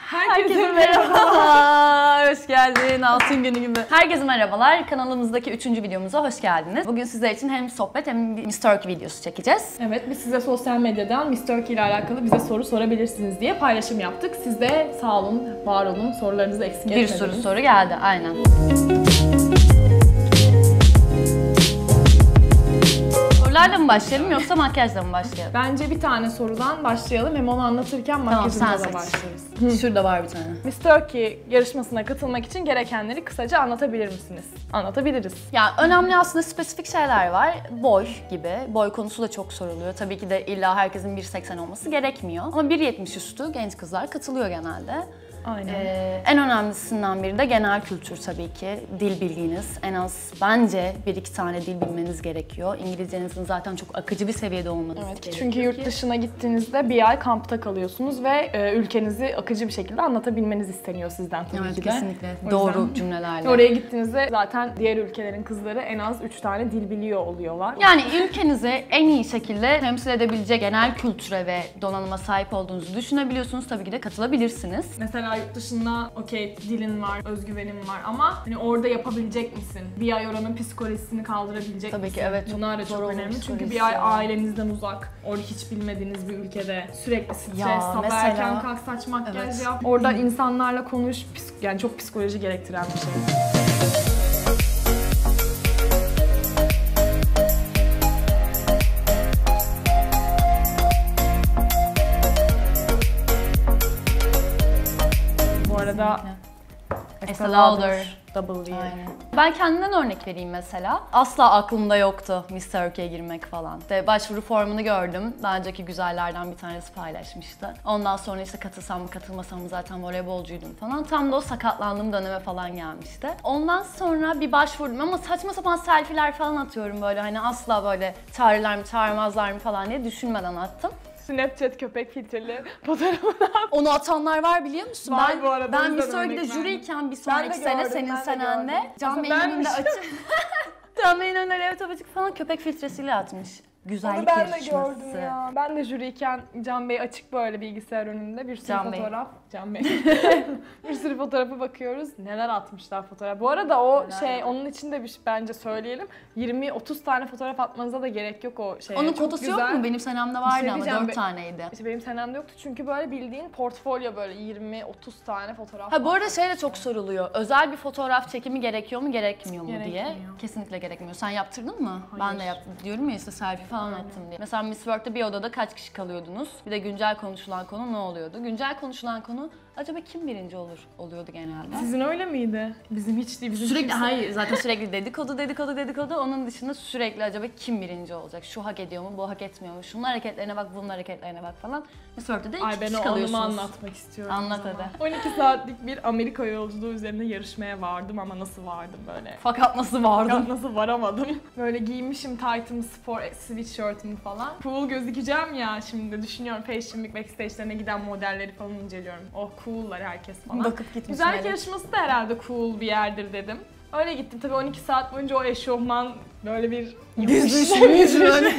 Herkese merhabalar. Hoş geldin. Altın günü gibi. Herkese merhabalar. Kanalımızdaki 3. videomuza hoş geldiniz. Bugün sizler için hem sohbet hem bir Miss Turkey videosu çekeceğiz. Evet, biz size sosyal medyadan Miss Turkey ile alakalı bize soru sorabilirsiniz diye paylaşım yaptık. Siz de sağ olun, var olun, sorularınızı eksik etmediniz. Bir sürü soru geldi, aynen. Sorularla mı başlayalım yoksa makyajla mı başlayalım? Bence bir tane sorudan başlayalım. Hem onu anlatırken makyajımıza da başlarız. Şurada var bir tane. Miss Turkey yarışmasına katılmak için gerekenleri kısaca anlatabilir misiniz? Anlatabiliriz. Ya önemli aslında spesifik şeyler var. Boy gibi. Boy konusu da çok soruluyor. Tabii ki de illa herkesin 1.80 olması gerekmiyor. Ama 1.70 üstü genç kızlar katılıyor genelde. Aynen. En önemlisinden biri de genel kültür tabii ki. Dil bilginiz. En az bence 1-2 tane dil bilmeniz gerekiyor. İngilizcenizin zaten çok akıcı bir seviyede olmanız gerekiyor. Çünkü yurt dışına gittiğinizde bir ay kampta kalıyorsunuz ve ülkenizi akıcı bir şekilde anlatabilmeniz isteniyor sizden tabii ki de. Kesinlikle. Doğru cümlelerle. Oraya gittiğinizde zaten diğer ülkelerin kızları en az 3 tane dil biliyor oluyorlar. Yani ülkenizi en iyi şekilde temsil edebilecek genel kültüre ve donanıma sahip olduğunuzu düşünebiliyorsunuz. Tabii ki de katılabilirsiniz. Mesela yurt dışında okey dilin var, özgüvenin var ama hani orada yapabilecek misin? Bir ay oranın psikolojisini kaldırabilecek misin? Tabii ki evet. Bunlar da çok önemli çünkü bir ay ailenizden uzak, orada hiç bilmediğiniz bir ülkede sürekli stres, sabah mesela, erken kalk, saç makyaj yap. Orada insanlarla konuş, yani çok psikoloji gerektiren bir şey. Bu arada Estee Lauder. W. Aynen. Ben kendimden örnek vereyim mesela. Asla aklımda yoktu Miss Turkey'e girmek falan. İşte başvuru formunu gördüm. Daha önceki güzellerden bir tanesi paylaşmıştı. Ondan sonra işte katılsam mı katılmasam mı zaten voleybolcuydum falan. Tam da o sakatlandığım döneme falan gelmişti. Ondan sonra bir başvurdum ama saçma sapan selfie'ler falan atıyorum böyle. Hani asla böyle çağırırlar mı çağırmazlar mı falan diye düşünmeden attım. Snapchat köpek filtreli fotoğrafını Onu atanlar var biliyor musun? Var bu arada, ben o Miss yüzden Turkey'de örnek jüriyken bir Ben sonraki de sene gördüm, senin ben de senende gördüm. Can Aslında Bey'in önünde benmiş. açık. Can Bey'in önünde laptop açık falan köpek filtresiyle atmış. Güzellik ben de yarışması. gördüm ya. Ben de jüriyken Can Bey açık böyle bilgisayar önünde bir sürü Can Bey. fotoğraf. Can Bey. Bir sürü fotoğrafa bakıyoruz. Neler atmışlar fotoğraf. Bu arada o onun için de bence söyleyelim. 20-30 tane fotoğraf atmanıza da gerek yok o şeye. Onun Çok kotası güzel. yok mu? Benim senemde vardı ama diyeceğim, 4 taneydi. İşte benim senemde yoktu çünkü böyle bildiğin portfolyo böyle 20-30 tane fotoğraf. Ha bu arada şey de çok soruluyor. Özel bir fotoğraf çekimi gerekiyor mu gerekmiyor mu diye. Gerekmiyor. Kesinlikle gerekmiyor. Sen yaptırdın mı? Hayır. Ben de yaptım. Diyorum ya işte selfie falan attım diye. Mesela Miss World'da bir odada kaç kişi kalıyordunuz? Bir de güncel konuşulan konu ne oluyordu? Güncel konuşulan konu acaba kim birinci oluyordu genelde? Sizin öyle miydi? Bizim hiç değil. Bizim Sürekli kimse... hayır zaten sürekli dedikodu. Onun dışında sürekli acaba kim birinci olacak? Şu hak ediyor mu? Bu hak etmiyor mu? Şunun hareketlerine bak, bunun hareketlerine bak falan. Miss World'da da iki Ben kişi o kalıyorsunuz. anımı anlatmak istiyorum. Anlat o zaman. hadi. 12 saatlik bir Amerika yolculuğu üzerine yarışmaya vardım ama nasıl vardım böyle? Fakat nasıl vardım? Nasıl varamadım? Böyle giymişim taytımı, spor sweatshirt'ımı falan. Cool gözükeceğim ya şimdi düşünüyorum. Fashion Week backstage'lerine giden modelleri falan inceliyorum. Oh cool'lar herkes falan. Bakıp gitmiş. Güzellik yarışması da herhalde cool bir yerdir dedim. Öyle gittim tabii 12 saat boyunca o eşofman böyle bir Büzüşmüş böyle.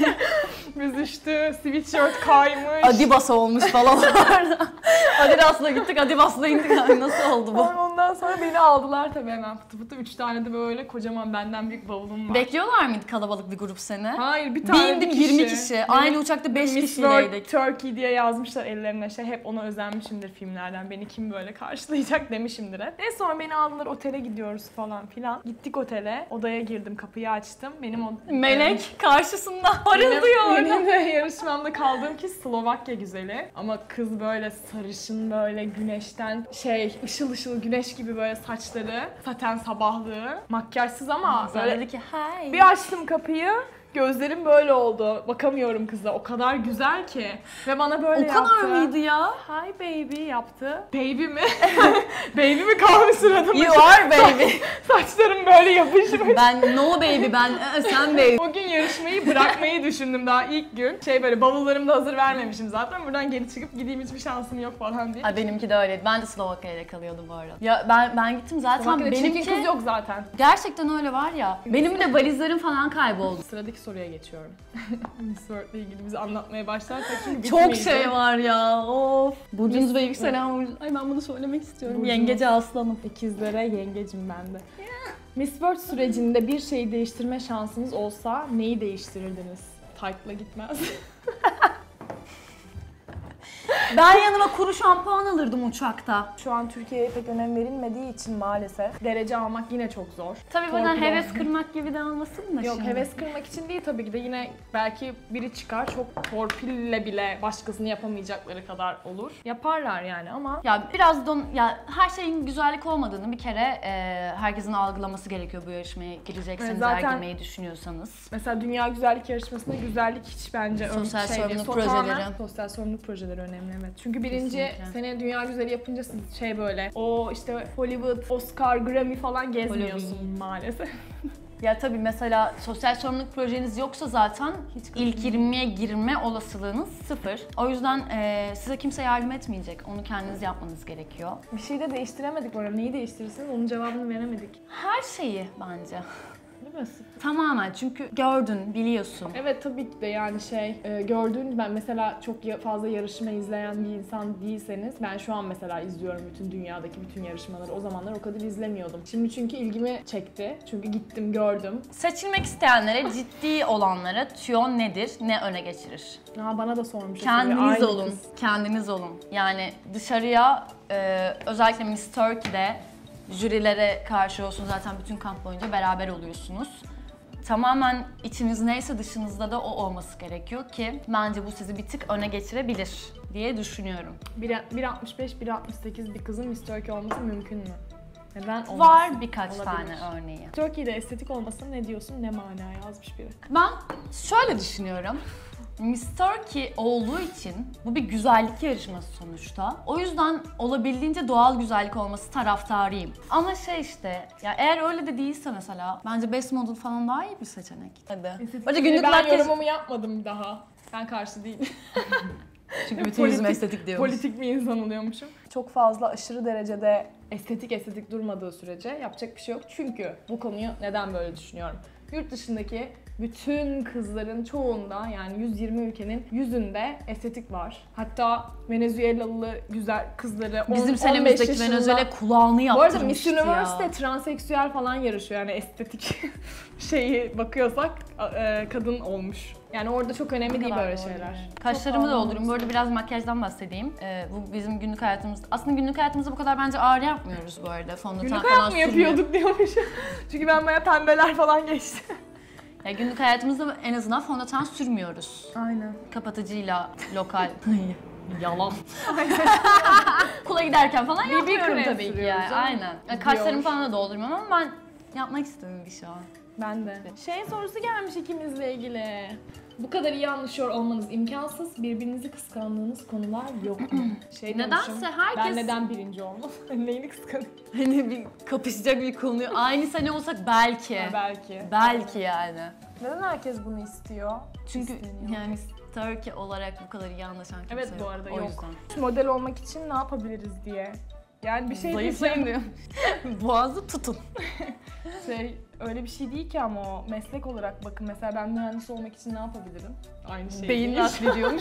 büzüştü, sweatshirt kaymış. Adibas olmuş falan orada. Adidas'la gittik, Adibas'la indik. Ay nasıl oldu bu? Ondan sonra beni aldılar tabii hemen fıtı fıtı. 3 tane de böyle kocaman benden büyük bavulum var. Bekliyorlar mıydı kalabalık bir grup seni? Hayır bir tane Bindik kişi. 20 kişi. Aynı uçakta 5 Miss kişiydik. World Turkey diye yazmışlar ellerine hep ona özenmişimdir filmlerden. Beni kim böyle karşılayacak demişimdir hep. Sonra beni aldılar otele gidiyoruz falan filan. Gittik otele. Odaya girdim, kapıyı açtım. Benim o Melek karşısında parıldıyor orada. Benim de yarışmamda kaldığım ki Slovakya güzeli. Ama kız böyle sarışın böyle güneşten ışıl ışıl güneş gibi böyle saçları, saten sabahlığı, makyajsız ama Böyle böyle dedi ki hi. bir açtım kapıyı. Gözlerim böyle oldu. Bakamıyorum kıza. O kadar güzel ki. Ve bana böyle yaptı. O kadar mıydı ya? Hi baby yaptı. Baby mi? Baby mi kalmış suratımda? You are baby. Saçlarım böyle yapışmış. Ben no baby, sen baby. O gün yarışmayı bırakmayı düşündüm daha ilk gün. Böyle bavullarımı da hazır vermemişim zaten. Buradan geri çıkıp gideyim hiçbir şansım yok falan diye. Benimki de öyleydi. Ben de Slovakya'da kalıyordum bu arada. Ya ben gittim zaten Slovakya'da benimki çirkin kız yok zaten. Gerçekten öyle var ya. Benim de valizlerim falan kayboldu. Sıradaki sıradaki soruya geçiyorum. Miss World'le ilgili bize anlatmaya başlarsak çünkü Çok bitmeyecek. şey var ya. Of. Burcunuz ve yükselen burcu. Ay ben bunu söylemek istiyorum. Burcunuz. Yengece aslanım. İkizlere yengecim ben de. Miss World sürecinde bir şeyi değiştirme şansınız olsa neyi değiştirirdiniz? Tight'la gitmez. Ben yanıma kuru şampuan alırdım uçakta. Şu an Türkiye'ye pek önem verilmediği için maalesef derece almak yine çok zor. Tabii buradan Torpil heves olsun. kırmak gibi de olmasın da Yok, şimdi. heves kırmak için değil tabii ki de, yine belki biri çıkar çok torpille bile başkasını yapamayacakları kadar olur. Yaparlar yani ama Ya biraz ya her şeyin güzellik olmadığını bir kere herkesin algılaması gerekiyor bu yarışmaya girecekseniz, Zaten- eğer girmeyi düşünüyorsanız. mesela Dünya Güzellik Yarışması'nda güzellik hiç bence Sosyal sorumluluk Tamamen projeleri. Sosyal sorumluluk projeleri önemli, evet. Çünkü birinci Kesinlikle. sene Dünya Güzeli yapınca siz şey böyle o işte Hollywood, Oscar, Grammy falan gezmiyorsun Hollywood. maalesef. Ya tabii mesela sosyal sorumluluk projeniz yoksa zaten ilk 20'ye girme olasılığınız sıfır. O yüzden size kimse yardım etmeyecek. Onu kendiniz yapmanız gerekiyor. Bir şey de değiştiremedik orada. Neyi değiştirirsiniz? Onun cevabını veremedik. Her şeyi bence. Değil mi? Tamamen, çünkü gördün, biliyorsun. Evet tabii ki de yani gördüğün, ben mesela çok fazla yarışma izleyen bir insan değilseniz, ben şu an mesela izliyorum bütün dünyadaki bütün yarışmaları. O zamanlar o kadar izlemiyordum. Şimdi çünkü ilgimi çekti. Çünkü gittim gördüm. Seçilmek isteyenlere, ciddi olanlara tüyo nedir, ne öne geçirir? Bana da sormuş. Kendiniz Aynı olun, kız. kendiniz olun. Yani dışarıya, özellikle Miss Turkey'de jürilere karşı olsun, zaten bütün kamp boyunca beraber oluyorsunuz. Tamamen içiniz neyse dışınızda da o olması gerekiyor ki bence bu sizi bir tık öne geçirebilir diye düşünüyorum. 1.65, 1.68 bir kızın Miss Turkey olması mümkün mü? Neden olmasın? Var birkaç Olabilir. tane örneği. Turkey'de estetik olmasına ne diyorsun, ne mana yazmış biri. Ben şöyle düşünüyorum. Miss Turkey olduğu için bu bir güzellik yarışması sonuçta. O yüzden olabildiğince doğal güzellik olması taraftarıyım. Ama işte ya eğer öyle de değilse mesela bence Best Model falan daha iyi bir seçenek. Hadi. Bence günlük ben makyaj... yorumumu yapmadım daha. Ben karşı değilim. Çünkü bütün yüzüm estetik diyormuş. Politik bir insan oluyormuşum. Çok fazla aşırı derecede estetik durmadığı sürece yapacak bir şey yok. Çünkü bu konuyu neden böyle düşünüyorum? Yurt dışındaki bütün kızların çoğunda, yani 120 ülkenin yüzünde estetik var. Hatta Venezuelalı güzel kızları 10-15 Bizim senemizdeki yaşında... Venezuela kulağını Bu arada Miss yaptırmıştı Universe'de ya. transseksüel falan yarışıyor, yani estetik şeyi bakıyorsak kadın olmuş. Yani orada çok önemli değil böyle şeyler. Kaşlarımı Çok doldurayım. Bu arada ağır biraz makyajdan bahsedeyim. Bu bizim günlük hayatımızda... Aslında günlük hayatımızda bu kadar bence ağır yapmıyoruz bu arada. Fondöten Günlük falan hayat mı sürmüyor. yapıyorduk diyormuş. Çünkü ben bayağı pembeler falan geçti. Ya günlük hayatımızda en azından fondöten sürmüyoruz. Aynen. Kapatıcıyla lokal... Yalan. Okula giderken falan BB yapıyorum krem tabii ki sürüyoruz yani. canım. Aynen. Ya Diyor. kaşlarımı falan da doldurmuyorum ama ben yapmak istedim bir şey. Ben de. Sorusu gelmiş ikimizle ilgili. Bu kadar iyi anlaşıyor olmanız imkansız. Birbirinizi kıskandığınız konular yok mu? Nedense herkes- Ben neden birinci olmam? Neyini kıskanıyorum? Hani bir kapışacak bir konuyu aynı sene olsak belki. Belki. Belki yani. Neden herkes bunu istiyor? Çünkü İsteniyor. yani Turkey olarak bu kadar iyi anlaşan kimse Evet, yok. bu arada o yok. yüzden. Model olmak için ne yapabiliriz diye. Yani bir şey Zayıflayın diyor. Boğazı tutun. Öyle bir şey değil ki ama o meslek olarak bakın. Mesela ben mühendis olmak için ne yapabilirim? Aynı şey Beyin değil. naklediyormuş.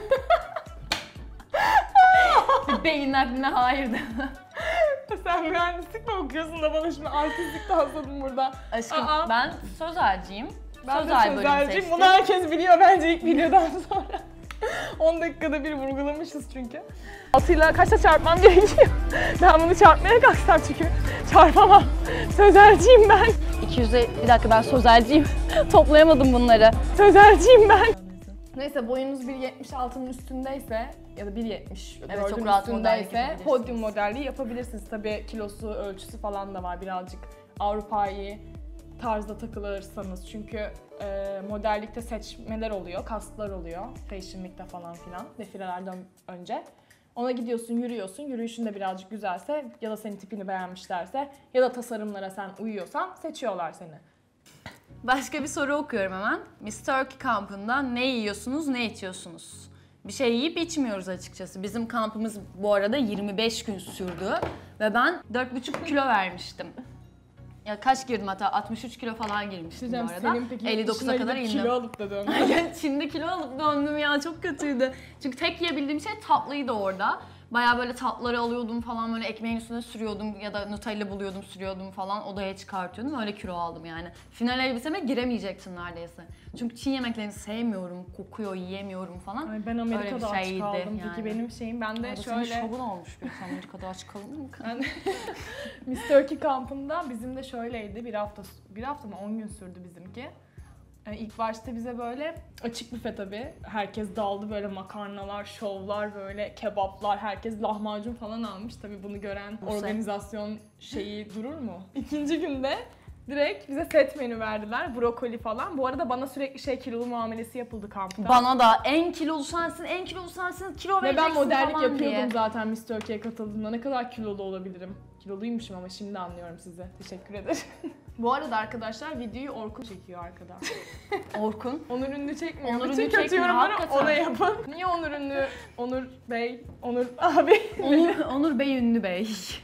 Beyin nakline hayır de. Sen mühendislik mi okuyorsun da bana şimdi artistlik tasladın burada? Aşkım Aa. ben sözelciyim. Ben de Sözel bölüm sözelciyim. seçtim. Bunu herkes biliyor bence ilk videodan sonra. 10 dakikada bir vurgulamışız çünkü. 6 ile kaçta çarpmam gerekiyor? Ben bunu çarpmaya kalksam çünkü çarpamam. Sözelciyim ben. 200'e bir dakika ben sözelciyim. Toplayamadım bunları. Sözelciyim ben. Neyse, boyunuz 1.76'nın üstündeyse ya da 1.70 Evet, çok 4'ün rahat modellik üstündeyse yapabilirsiniz. podyum modelliği yapabilirsiniz. Tabii kilosu, ölçüsü falan da var, birazcık Avrupa'yı tarzda takılırsanız. Çünkü modellikte seçmeler oluyor, kastlar oluyor. Fashion Week'te falan filan, defilelerden önce. Ona gidiyorsun, yürüyorsun. Yürüyüşün de birazcık güzelse ya da senin tipini beğenmişlerse ya da tasarımlara sen uyuyorsan seçiyorlar seni. Başka bir soru okuyorum hemen. Miss Turkey kampında ne yiyorsunuz, ne içiyorsunuz? Bir şey yiyip içmiyoruz açıkçası. Bizim kampımız bu arada 25 gün sürdü ve ben 4,5 kilo vermiştim. Ya kaç girdim hatta 63 kilo falan girmiştim bu arada. Senin peki 59'a kadar indim. kilo alıp da döndün. Şimdi kilo alıp döndüm ya, çok kötüydü. Çünkü tek yiyebildiğim şey tatlıydı orada. Bayağı böyle tatlıları alıyordum falan, böyle ekmeğin üstüne sürüyordum ya da Nutella buluyordum, sürüyordum falan, odaya çıkartıyordum. Öyle kilo aldım yani. Final elbiseme giremeyecektim neredeyse. Çünkü Çin yemeklerini sevmiyorum, kokuyor, yiyemiyorum falan. Ay ben Amerika'da aç şeydi kaldım. yani. Peki benim şeyim, ben de Yani şöyle... senin şovun olmuş bir Amerika'da aç kalın mı? Ben Miss Turkey kampında bizim de şöyleydi. Bir hafta mı 10 gün sürdü bizimki. Yani ilk başta bize böyle açık büfe tabii. Herkes daldı, böyle makarnalar, şovlar, böyle kebaplar. Herkes lahmacun falan almış. Tabii bunu gören organizasyon şeyi durur mu? İkinci günde direkt bize set menü verdiler. Brokoli falan. Bu arada bana sürekli kilolu muamelesi yapıldı kampta. Bana da en kilolu sensin, en kilolu sensin, kilo Ve vereceksin ben modellik falan yapıyordum diye. zaten Miss Turkey'ye katıldığımda. Ne kadar kilolu olabilirim? Kiloluymuşum ama şimdi anlıyorum size. Teşekkür ederim. Bu arada arkadaşlar videoyu Orkun çekiyor arkada. Orkun. Onur Ünlü çekmiyor. Onur Bütün Ünlü kötü çekmiyor, yorumları hakikaten. ona yapın. Niye Onur Ünlü, Onur Bey, Onur abi? Onur Bey, Ünlü Bey.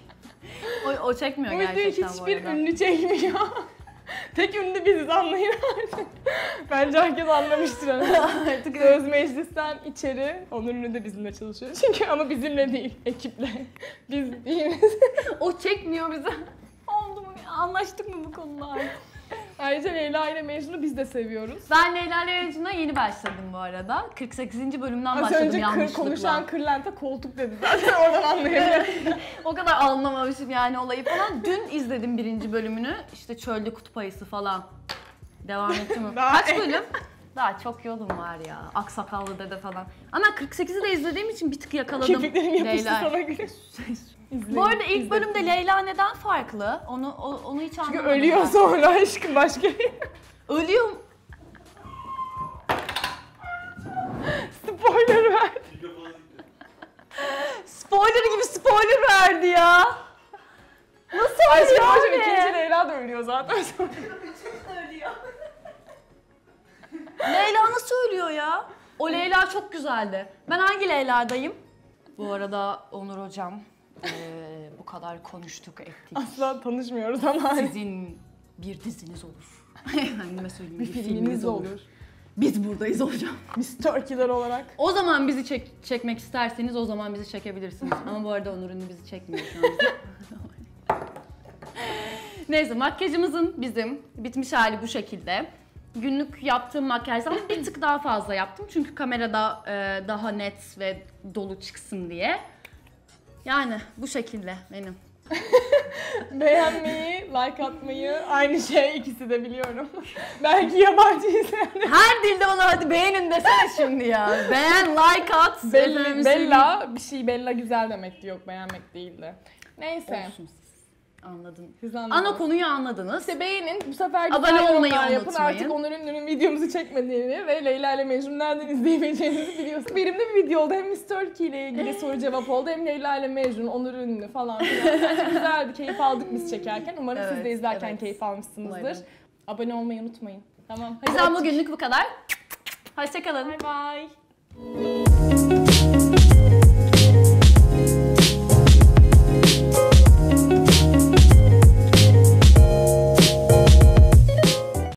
O çekmiyor Bu videoyu gerçekten bu hiçbir arada. ünlü çekmiyor. Tek ünlü biziz, anlayın artık. Bence herkes anlamıştır. Artık Söz meclisten içeri, Onur Ünlü de bizimle çalışıyor. Çünkü ama bizimle değil, ekiple. Biz değiliz. o çekmiyor bize. Oldu mu ya? Anlaştık mı bu konuda? Ayrıca Leyla ile Mecnun'u biz de seviyoruz. Ben Leyla ile Mecnun'a yeni başladım bu arada. 48. bölümden Az başladım önce yanlışlıkla. konuşan kırlente koltuk dedi zaten, oradan anlayabilirim. O kadar anlamamışım yani olayı falan. Dün izledim 1. bölümünü. İşte çölde kutup ayısı falan. Devam etti mi? Daha- Kaç bölüm? Daha çok yolum var ya. Aksakallı dede falan. Ama 48'i de izlediğim için bir tık yakaladım. Kirpiklerim yapıştı Leyla. sana göre. Bu arada ilk bölümde Leyla neden farklı? Onu hiç Çünkü anlamadım. ölüyor ben. sonra aşkım başka. Ölüyor mu? Spoiler ver. Spoiler gibi spoiler verdi ya. Nasıl Aşkım ölüyor hocam abi? ikinci Leyla da ölüyor zaten. Leyla nasıl ölüyor ya? O Leyla çok güzeldi. Ben hangi Leyla'dayım? Bu arada Onur hocam, bu kadar konuştuk ettik. Asla tanışmıyoruz ama hani Sizin bir diziniz olur. Efendime söyleyeyim, bir filminiz olur. Biz buradayız hocam. Miss Turkey'ler olarak. O zaman bizi çekmek isterseniz o zaman bizi çekebilirsiniz. Ama bu arada Onur Ünlü bizi çekmiyor şu an. Neyse, makyajımızın bizim bitmiş hali bu şekilde. Günlük yaptığım makyajdan bir tık daha fazla yaptım. Çünkü kamerada daha net ve dolu çıksın diye. Yani bu şekilde benim. Beğenmeyi, like atmayı, aynı şey, ikisi de biliyorum. Belki yabancı izleyenler. Her dilde bana hadi beğenin desene şimdi ya. Beğen, like at. efendim Bella, bir şey Bella güzel demekti, yok beğenmek değildi. Neyse. Olsun siz. Anladım. Siz anladınız. Ana konuyu anladınız. İşte beğenin, bu sefer Abone güzel olmayı yorumlar yapın. unutmayın. Artık Onur Ünlü'nün videomuzu çekmediğini ve Leyla ile Mecnun nereden izleyebileceğinizi biliyorsunuz. Verimli bir video oldu. Hem Miss Turkey ile ilgili soru cevap oldu. Hem Leyla ile Mecnun, Onur Ünlü falan filan. Bence güzeldi. Keyif aldık biz çekerken. Umarım siz de Evet, izlerken evet. keyif almışsınızdır. Umarım. Abone olmayı unutmayın. Tamam. Hadi Bizden öptük. bugünlük bu kadar. Hoşçakalın. Bye bye.